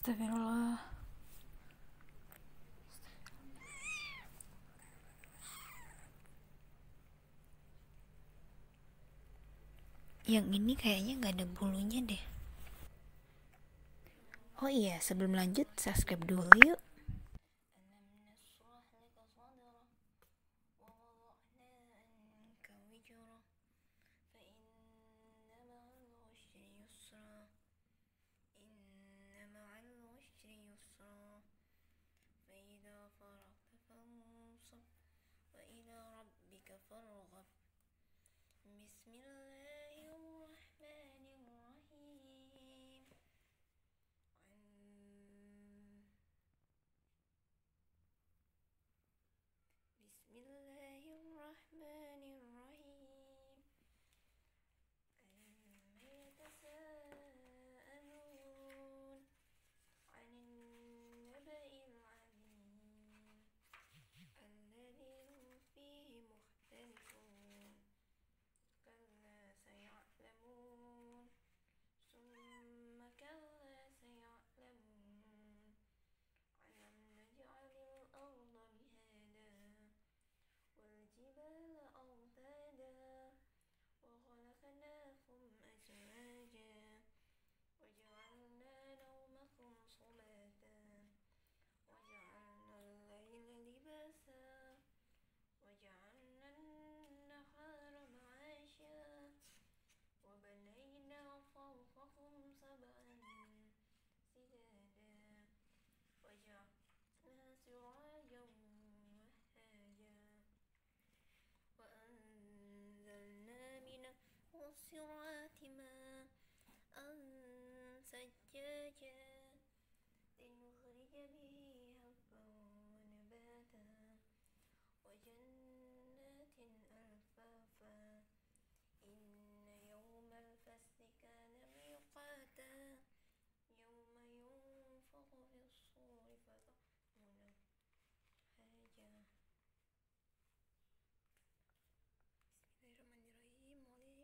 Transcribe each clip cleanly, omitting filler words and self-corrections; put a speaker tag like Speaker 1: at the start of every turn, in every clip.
Speaker 1: Astagfirullah. Yang ini kayaknya gak ada bulunya deh. Oh iya, sebelum lanjut subscribe dulu yuk. Bismillahirrahmanirrahim. Bismillahirrahmanirrahim. Amma yatasaalun 'anil naba'il 'azim alladzi hum fihi mukhtalifun. Kalla saya'lamun. Summa kalla saya'lamun. Alam naj'alil arda mihada wal jibala awtada wa khalaqnakum azwaja wa ja'alna nawmakum subata wa ja'alna al-layla libasa wa ja'alna an-nahara ma'asha wa banayna fawqakum sab'an sidada wa ja'alna sirajan wahhaja wa anzalna minas mu'sirati ma'an sajjaja linukhrija bihi habban wa nabata wa jannatin alfafa. Inna yawmal fasli kana miqata yawma yunfakhu fis-suri fata'muna haja. Bismillahirrahmanirrahim. Mulai.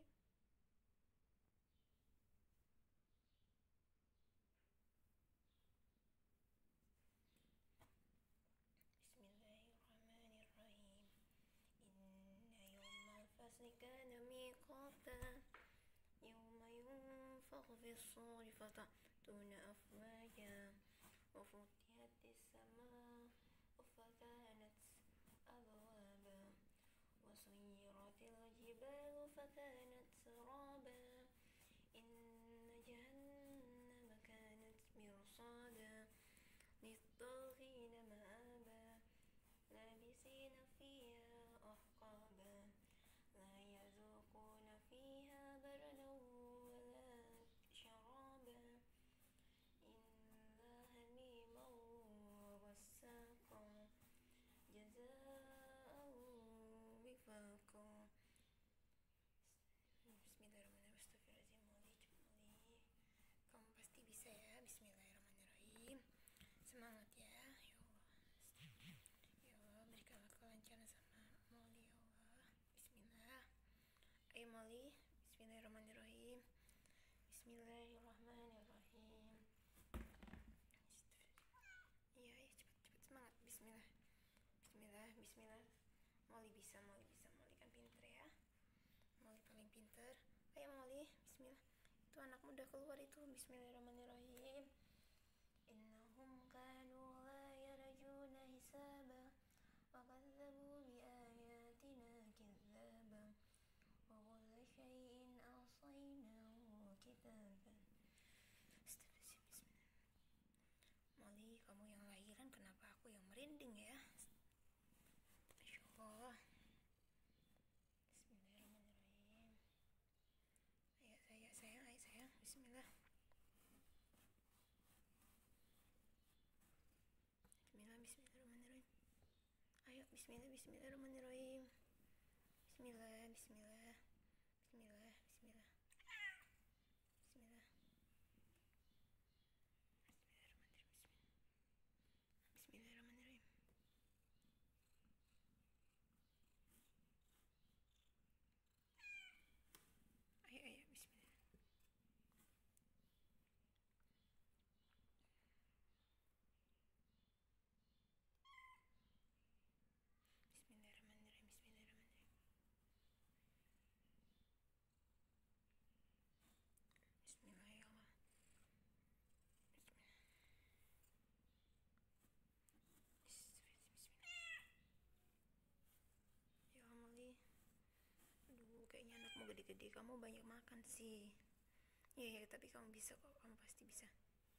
Speaker 1: Bismillahirrahmanirrahim. Inna yawmal fasli kana miqata yawma yunfakhu fis-suri fata'tuna afwaja wa futihatis samaa wa fakanat abwaba wa suyyiratil jibalu fakanat saraba. Inna jahannama kanat mirsada lit-taghina ma'aba labisina fiha ahqaba la yazuquna fiha bardan wala sharaba illa hamiman wa ghassaqa jazaa'an wifaqa. Bismillahirrahmanirrahim. Astagfirullahaladzim. Kamu pasti bisa ya. Bismillahirrahmanirrahim. Semangat ya. Ya Allah. Ya Allah, berikanlah kelancaran sama Molly ya Allah. Bismillah. Ayo Molly. Bismillahirrahmanirrahim. Bismillahirrahmanirrahim. Iya, ya, cepat semangat. Bismillah. Bismillah, bismillah. Molly bisa, Molly bisa. Molly kan pinter ya. Molly paling pinter. Ayo Molly, bismillah. Itu anakmu udah keluar itu. Bismillahirrahmanirrahim. Innahum kanu la yarjuna hisaba wa kadzabu bi ayatina kidzaba wa kulla syai'in ahsaynahu kitaban. Bismillah. Molly, kamu yang lahiran, kenapa aku yang merinding ya? Masya Allah. Bismillahirrahmanirrahim. Ayo sayang, ayo sayang. Bismillah. Bismillahirrahmanirrahim. Ayo bismillah, bismillahirrahmanirrahim. Bismillah, bismillah. Bismillah, bismillah. Bismillah. Bismillahirrahmanirrahim. Ayo, bismillah. gede, kamu banyak makan sih. Iya, tapi kamu bisa kok, kamu pasti bisa.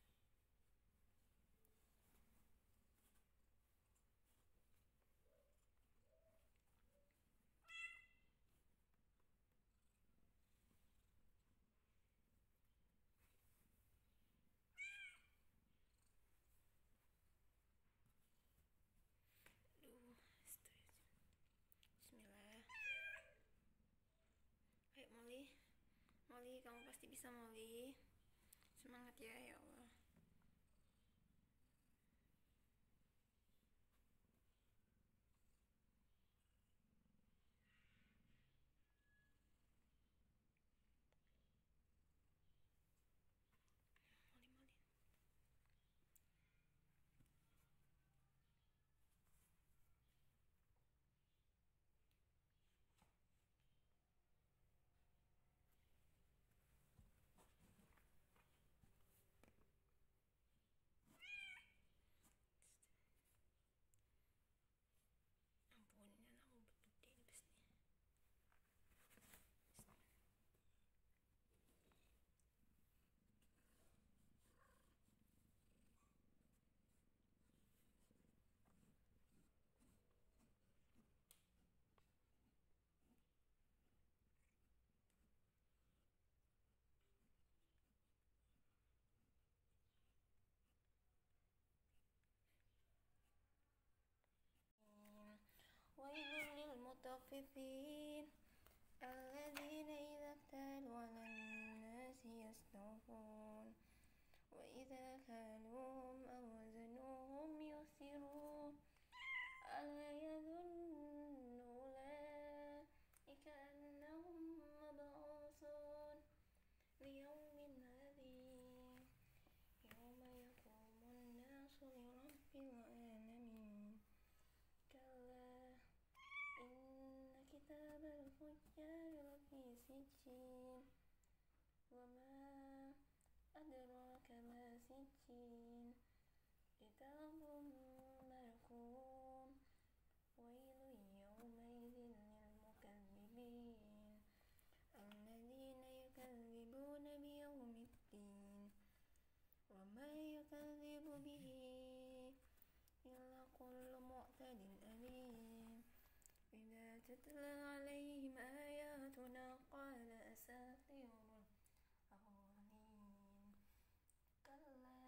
Speaker 1: Bismillah. Ayo Molly, kamu pasti bisa Molly. Semangat ya, ya Allah. Molly. Ampun, ini anakmu gede nih pasti. ويل للمطففين الذين إذا اكتالوا على الناس يستوفون وإذا كالوهم أو وزنوهم يخسرون ألا يظن أولئك أنهم مبعوثون ليوم عظيم يوم يقوم الناس لرب العالمين كلا إن كتاب الفجار لفي سجين وما أدراك ما سجين كتاب مرقوم ويل يومئذ للمكذبين الذين يكذبون بيوم الدين وما يكذب به إلا كل معتد أثيم إذا تتلى عليهم آياتنا قال أساطير الأولين كلا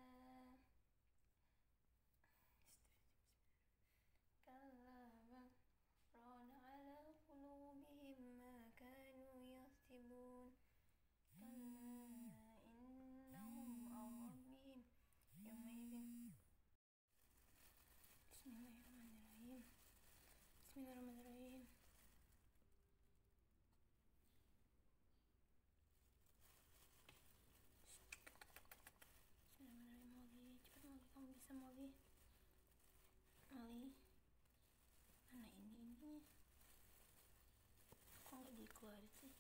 Speaker 1: بل ران على قلوبهم ما كانوا يكسبون كلا إنهم عن ربهم يومئذ Bismillahirrahmanirrahim. Bismillahirrahmanirrahim. Bismillahirrahmanirrahim. Molly, cepat Molly, kamu bisa Molly. Molly, mana ini kok nggak dikeluarin sih?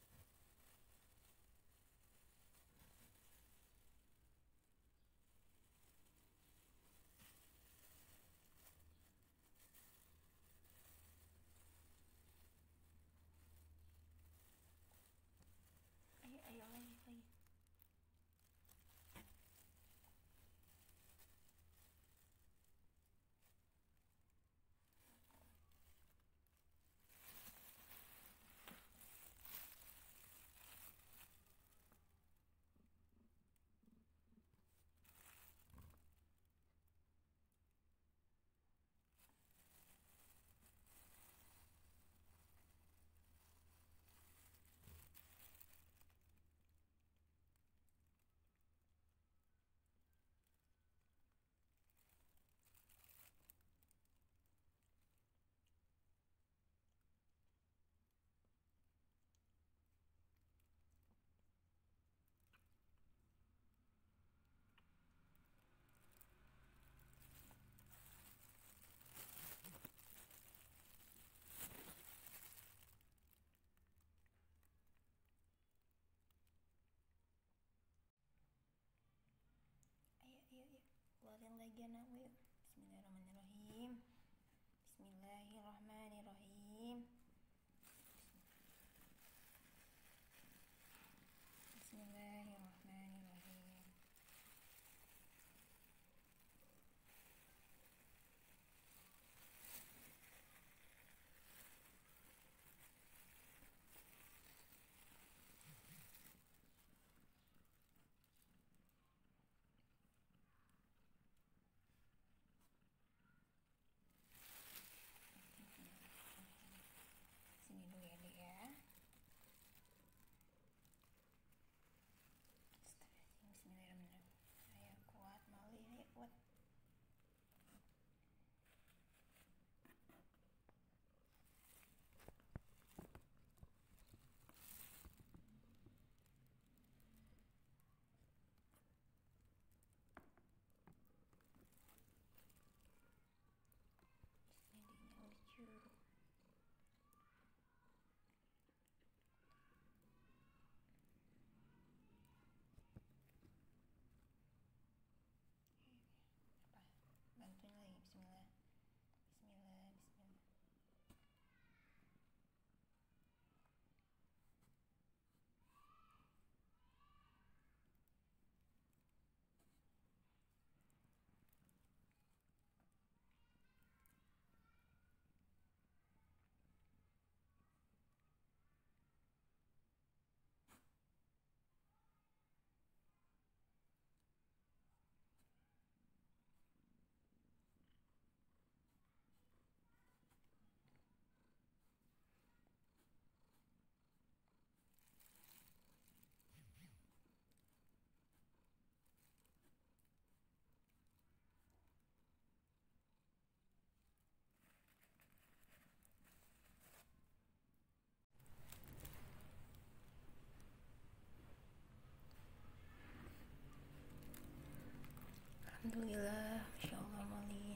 Speaker 1: Ayo lagi. Ayo. Keluarin lagi anakmu yuk. Bismillahirrahmanirrahim. Bismillahirrahmanirrahim. Alhamdulillah, Masya Allah Mali.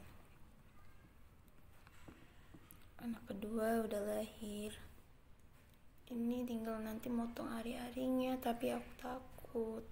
Speaker 1: Anak kedua udah lahir. Ini tinggal nanti motong ari-arinya, tapi aku takut.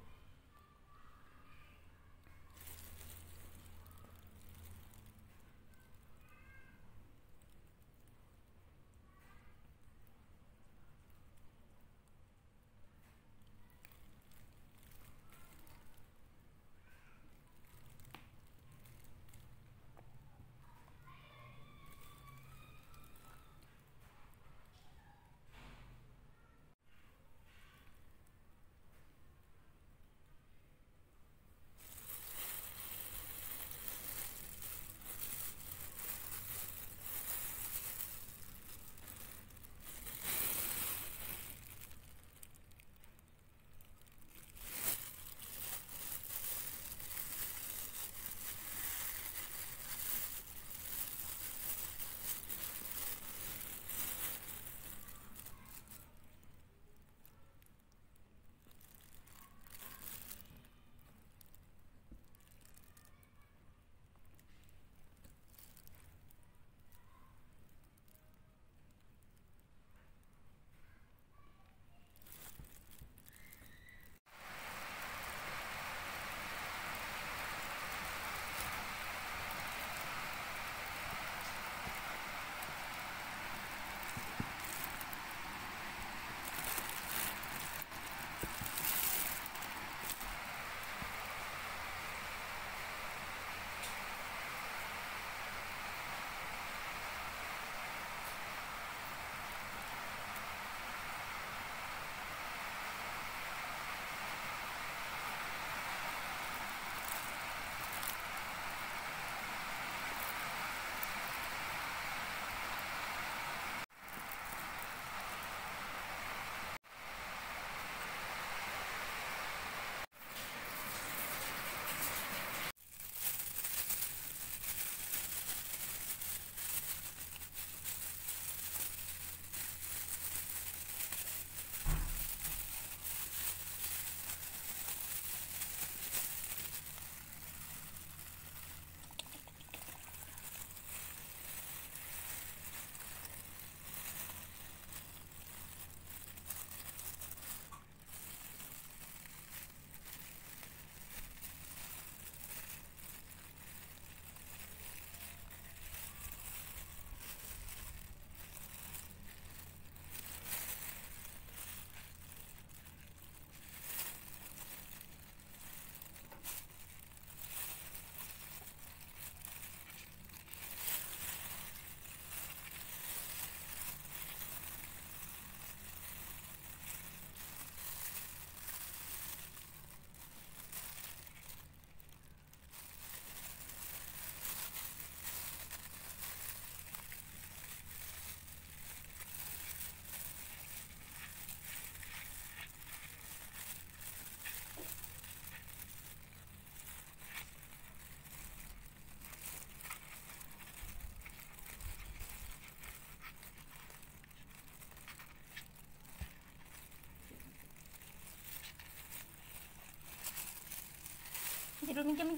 Speaker 1: Tidur, minjem.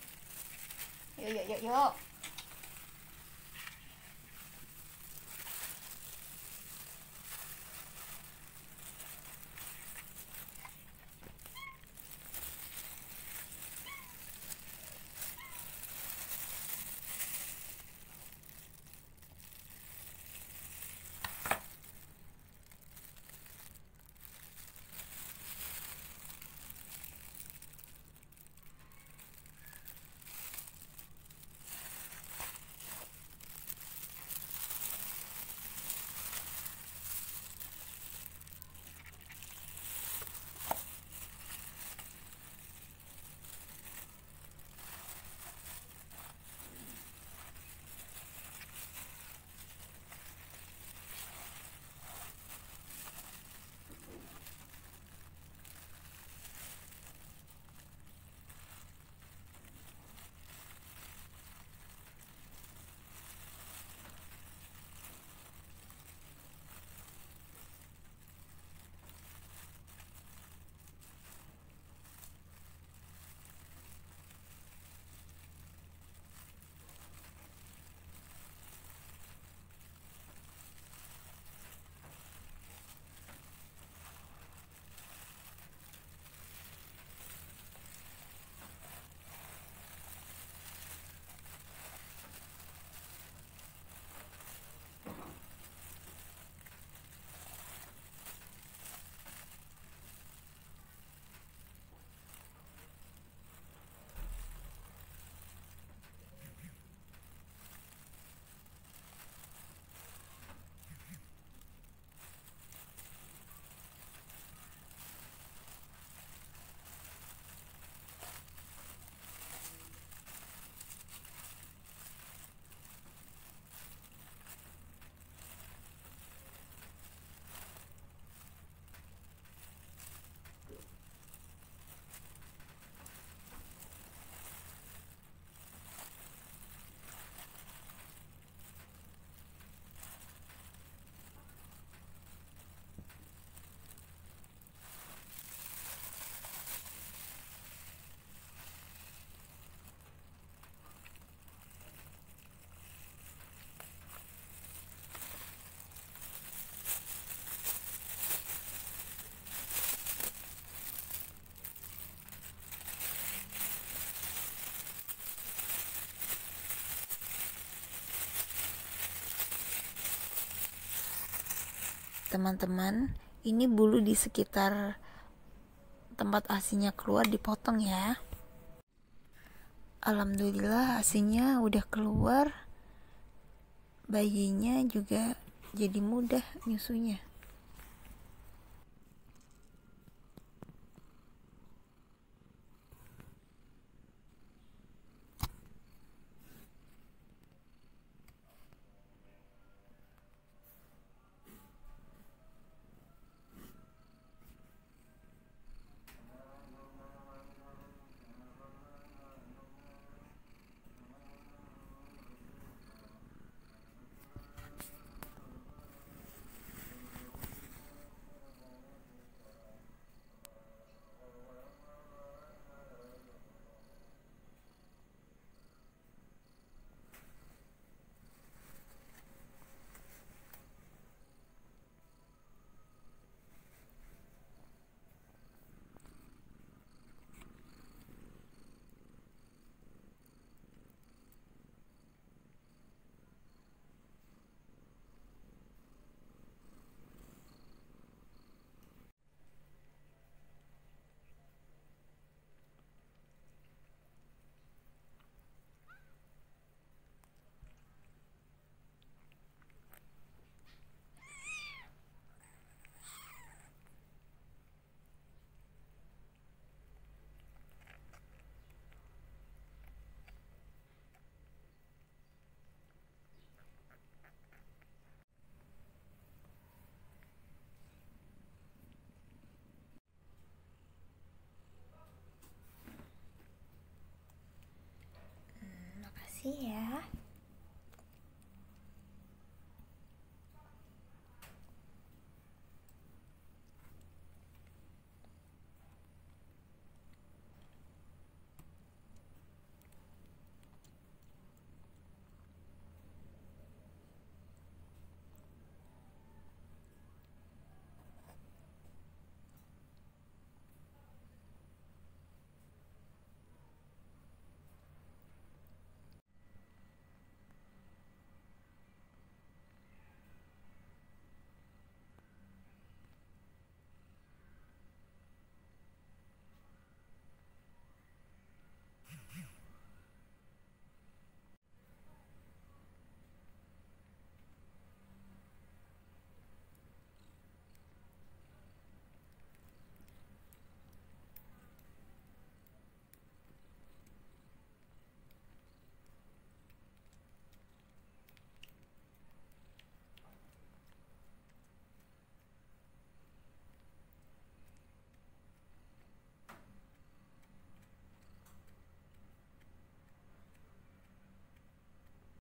Speaker 1: Yuk. teman-teman, ini bulu di sekitar tempat asinya keluar dipotong ya. Alhamdulillah asinya udah keluar, bayinya juga jadi mudah nyusunya.